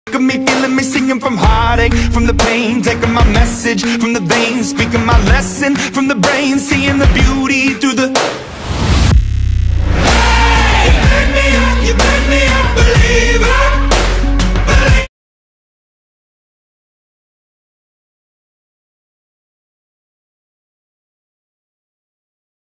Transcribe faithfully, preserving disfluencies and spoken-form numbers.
of me, feeling me, singing from heartache, from the pain, taking my message from the veins, speaking my lesson from the brain, seeing the beauty through the